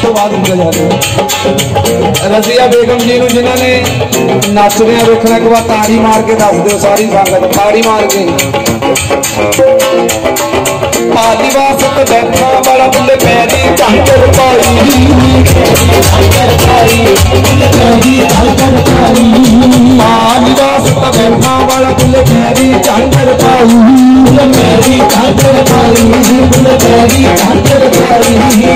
तो बाद रजिया बेगम जी जिन्होंने नचदे वेखना एक बार ताड़ी मार के दस दो सारी संगत ताड़ी मार के आदिवास बैठा वाला बुले पैरी झांकर पाई आदिवास बैठा वाला बुले पैरी झांकर पाई